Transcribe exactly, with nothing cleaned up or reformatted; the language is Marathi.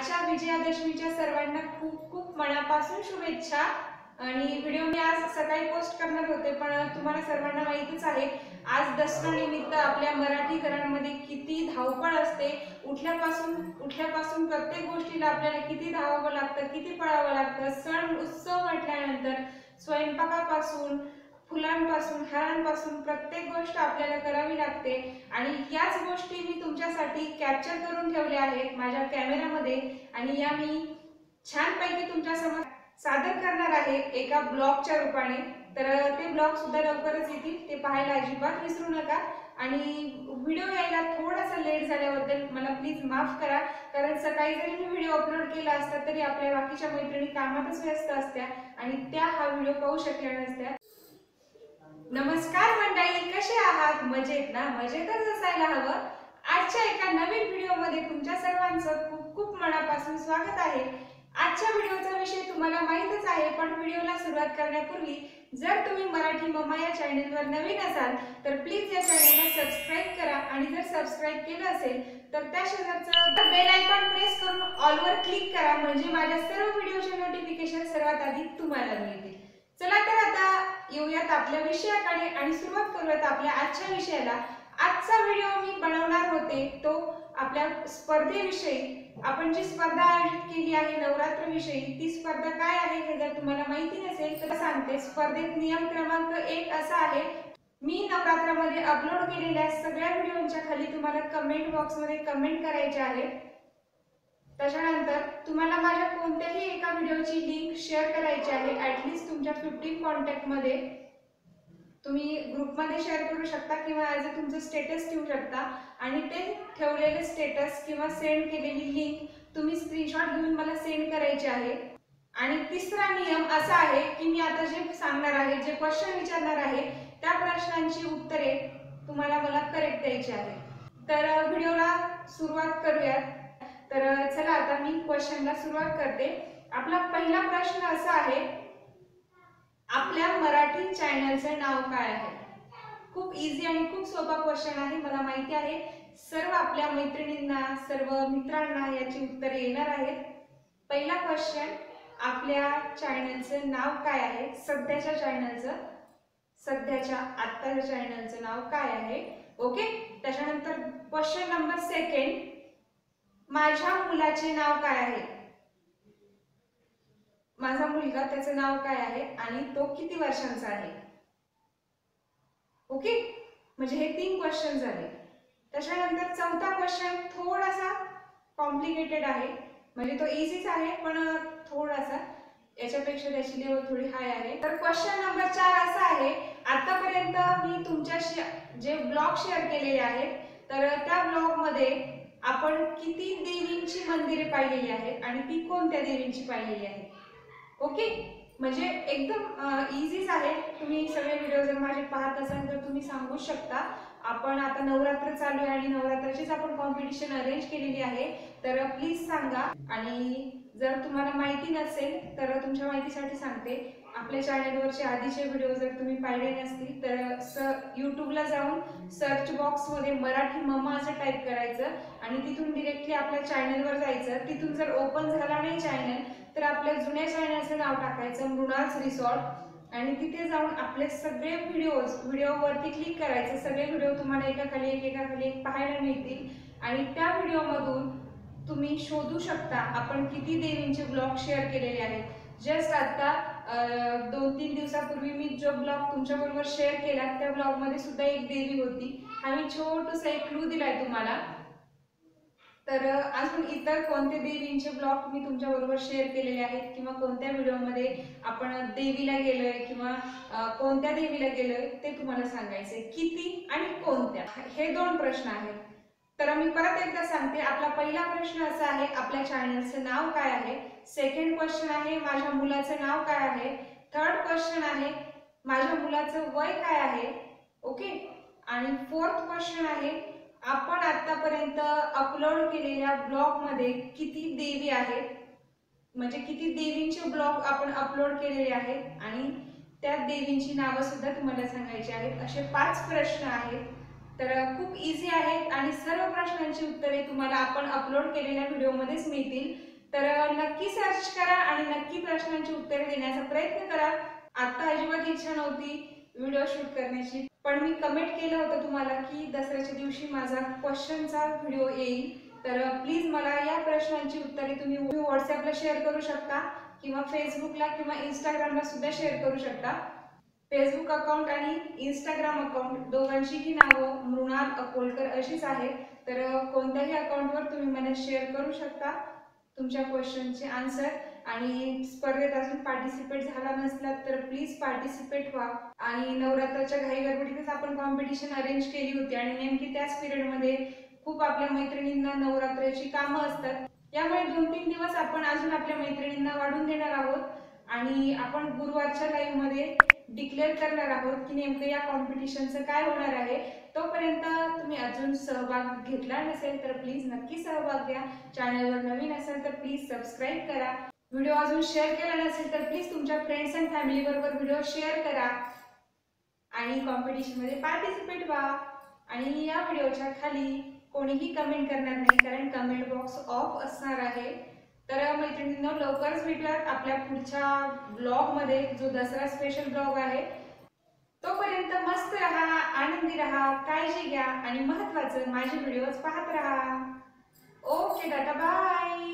आजच्या विजयादशमीच्या सर्वांना खूप खूप मनापासून शुभेच्छा। आणि व्हिडिओ मी आज सकाळी पोस्ट करणार होते, पण तुम्हाला सर्वांना माहितीच आहे आज दसऱ्यानिमित्त आपल्या मराठी घरांमध्ये किती धावपळ असते। उठल्यापासून उठल्यापासून प्रत्येक गोष्टीला आपल्याला किती धावावं लागतं, किती पळावं लागतं। सण उत्सव म्हटल्यानंतर स्वयंपाकापासून फुलांपासून हारांपासून प्रत्येक गोष्ट आपल्याला करावी लागते आणि याच गोष्टी मी तुमच्यासाठी कॅप्चर करून ठेवल्या आहेत माझ्या कॅमेरामध्ये आणि या मी छानपैकी तुमच्यासमोर सादर करणार आहे एका ब्लॉगच्या रूपाने। तर ते ब्लॉग सुद्धा लवकरच येतील, ते पाहायला अजिबात विसरू नका। आणि व्हिडिओ यायला थोडासा लेट झाल्याबद्दल मला प्लीज माफ करा, कारण सकाळी जरी मी व्हिडिओ अपलोड केला असता तरी आपल्या बाकीच्या मैत्रिणी कामातच व्यस्त असत्या आणि त्या हा व्हिडिओ पाहू शकल्या नसत्या। नमस्कार मंडळी, कसे आहात? मजेत ना? मजेतच असायला हवं। आजच्या एका नवीन व्हिडिओमध्ये तुमच्या सर्वांचं खूप खूप मनापासून स्वागत आहे। आजच्या व्हिडिओचा विषय तुम्हाला माहीतच आहे, पण व्हिडिओला सुरुवात करण्यापूर्वी जर तुम्ही मराठी मम्मा या चॅनलवर नवीन असाल तर प्लीज या चॅनलला सबस्क्राइब करा आणि जर सबस्क्राइब केलं असेल तर त्या शेजारचं बेल आयकॉन प्रेस करून ऑल वर क्लिक करा, म्हणजे माझ्या सर्व व्हिडिओचे नोटिफिकेशन सर्वात आधी तुम्हाला मिळतील। चला तर आता येऊयात आपल्या विषयाकडे आणि सुरुवात करूयात आपल्या आजच्या विषयाला। आजचा व्हिडिओ मी बनवणार होते तो आपल्या स्पर्धेविषयी। आपण जी स्पर्धा आयोजित केली आहे नवरात्र विषयी, ती स्पर्धा काय आहे हे जर तुम्हाला माहिती नसेल तर सांगते। स्पर्धेत नियम क्रमांक एक असा आहे, मी नवरात्रामध्ये अपलोड केलेल्या सगळ्या व्हिडिओंच्या खाली तुम्हाला कमेंट बॉक्समध्ये कमेंट करायचे आहे। त्याच्यानंतर तुम्हाला माझ्या कोणत्याही एका व्हिडिओची लिंक शेअर करायची आहे। ॲटलिस्ट तुमच्या पंधरा कॉन्टॅक्ट मध्ये तुम्ही ग्रुपमध्ये शेअर करू शकता किंवा ॲज अ तुमचं स्टेटस ठेवू शकता आणि ते ठेवलेले स्टेटस किंवा सेंड केलेली लिंक तुम्ही स्क्रीनशॉट घेऊन मला सेंड करायचे आहे। आणि तिसरा नियम असा आहे की मी आता जे सांगणार आहे, जे क्वेश्चन विचारणार आहे त्या प्रश्नांची उत्तरे तुम्हाला मला करेक्ट द्यायची आहे। तर व्हिडिओला सुरुवात करूयात। तर चला आता मी क्वेश्चनला सुरुवात करते। आपला पहिला प्रश्न असा आहे, आपल्या मराठी चॅनलचे नाव काय आहे? खूप इझी आणि खूप सोपा क्वेश्चन आहे, मला माहिती आहे सर्व आपल्या मैत्रिणींना सर्व मित्रांना याची उत्तरे येणार आहेत। पहिला क्वेश्चन, आपल्या चॅनलचे नाव काय आहे? सध्याच्या चॅनलचं सध्याच्या आत्ताच्या चॅनलचं नाव काय आहे? ओके। त्याच्यानंतर क्वेश्चन नंबर सेकंड, माझ्या मुलाचे नाव काय आहे? माझा मुलगा, त्याचे नाव काय आहे आणि तो किती वर्षांचा आहे? ओके, म्हणजे हे तीन क्वेश्चन झाले। त्याच्यानंतर चौथा क्वेश्चन थोडासा कॉम्प्लिकेटेड आहे, म्हणजे तो इझीच आहे पण थोडासा याच्यापेक्षा त्याची लेवल थोडी हाय आहे। तर क्वेश्चन नंबर चार असा आहे, आतापर्यंत मी तुमच्याशी जे ब्लॉग शेअर केलेले आहेत तर त्या ब्लॉग मध्ये आपण किती देवींची मंदिरे पाहिलेली आहेत आणि ती कोणत्या देवींची पाहिलेली आहेत? ओके, म्हणजे एकदम इझीच आहे। तुम्ही सगळे व्हिडिओ जर माझे पाहत असाल तर तुम्ही सांगू शकता। आपण आता नवरात्र चालू आहे आणि नवरात्राचीच आपण कॉम्पिटिशन अरेंज केलेली आहे, तर प्लीज सांगा। आणि जर तुम्हाला माहिती नसेल तर तुमच्या माहितीसाठी सांगते, आपल्या चॅनलवरचे आधीचे व्हिडिओ जर तुम्ही पाहिले नसतील तर स यूट्यूबला जाऊन सर्च बॉक्समध्ये मराठी मम्मा असं टाईप करायचं आणि तिथून डिरेक्टली आपल्या चॅनलवर जायचं। तिथून जर ओपन झाला नाही चॅनल तर आपल्या जुन्या चॅनलचं नाव टाकायचं मृणाल्स रिसॉर्ट आणि तिथे जाऊन आपले सगळे व्हिडिओज व्हिडिओवरती क्लिक करायचे। सगळे व्हिडिओ तुम्हाला एकाखाली एक एकाखाली एक पाहायला मिळतील आणि त्या व्हिडिओमधून तुम्ही शोधू शकता आपण किती देवींचे ब्लॉग शेअर केलेले आहेत। जस्ट आता दोन तीन दिवसापूर्वी मी जो ब्लॉग तुमच्याबरोबर शेअर केला त्या ब्लॉगमध्ये सुद्धा एक देवी होती। हा मी छोटूसा एक क्लू दिलाय तुम्हाला। तर अजून इतर कोणते देवींचे ब्लॉग मी तुमच्या बरोबर शेअर केलेले आहेत किंवा कोणत्या व्हिडिओमध्ये आपण देवीला गेलोय किंवा कोणत्या देवीला गेलोय ते तुम्हाला सांगायचे, किती आणि कोणत्या, हे दोन प्रश्न आहेत। तर मी परत एकदा सांगते, आपला पहिला प्रश्न असा आहे, आपल्या चॅनलचं नाव काय आहे? सेकंड क्वेश्चन आहे, माझ्या मुलाचं नाव काय आहे? थर्ड क्वेश्चन आहे, माझ्या मुलाचं वय काय आहे? ओके। आणि फोर्थ क्वेश्चन आहे, आपण आतापर्यंत अपलोड केलेल्या ब्लॉग मध्ये किती देवी आहेत, म्हणजे किती देवींचे ब्लॉग आपण अपलोड केलेले आहेत आणि त्या देवींची नावं सुद्धा तुम्हाला सांगायची आहेत। असे पाच प्रश्न आहेत, तर खूप इझी आहेत आणि सर्व प्रश्नांची उत्तरे तुम्हाला आपण अपलोड केलेल्या व्हिडिओमध्येच मिळतील। तर नक्की सर्च करा आणि नक्की प्रश्नांची उत्तरे देण्याचा प्रयत्न करा. आता अजिबात इच्छा नव्हती व्हिडिओ शूट करण्याची, पण मी कमेंट केलं होतं तुम्हाला की दसऱ्याच्या दिवशी माझा क्वेश्चनचा व्हिडिओ येईल. तर प्लीज मला या प्रश्नांची उत्तरे तुम्ही व्हॉट्सअपला शेअर करू शकता किंवा फेसबुकला किंवा इंस्टाग्रामला सुद्धा शेअर करू शकता. फेसबुक अकाउंट आणि इंस्टाग्राम अकाउंट दोघांचीही नावं मृणाल अकोलकर अशीच आहेत. तर कोणत्याही अकाउंटवर तुम्ही मला शेअर करू शकता तुमच्या क्वेश्चनचे आन्सर. आणि स्पर्धेत अजून पार्टिसिपेट झाला नसलात तर प्लीज पार्टिसिपेट व्हा. आणि नवरात्राच्या घाई गडबडीतच आपण कॉम्पिटिशन अरेंज केली होती आणि नेमकी त्याच पिरियडमध्ये खूप आपल्या मैत्रिणींना नवरात्राची कामं असतात. यामुळे दोन तीन दिवस आपण अजून आपल्या मैत्रिणींना वाढून देणार आहोत आणि आपण गुरुवारच्या लाईव्ह मध्ये डिक्लेअर करणार आहोत की नेमकं या कॉम्पिटिशनचं काय होणार आहे. तोपर्यंत तुम्ही अजून सहभाग घेतला नसेल तर प्लीज नक्की सहभाग घ्या. चॅनलवर नवीन असेल तर प्लीज सबस्क्राईब करा. व्हिडिओ अजून शेअर केला नसेल तर प्लीज तुमच्या फ्रेंड्स अँड फॅमिली बरोबर व्हिडिओ शेअर करा आणि कॉम्पिटिशन मध्ये पार्टिसिपेट व्हा. आणि या व्हिडिओच्या खाली कोणीही कमेंट करणार नाही कारण कमेंट बॉक्स ऑफ असणार आहे. तर मैत्रिणींनो, लवकरच भेटूयात आपल्या पुढच्या ब्लॉग मध्ये जो दसरा स्पेशल ब्लॉग आहे. तोपर्यंत मस्त राहा, आनंदी राहा, काळजी घ्या आणि महत्त्वाचं माझे व्हिडिओज पाहत राहा. Okay, tata, bye.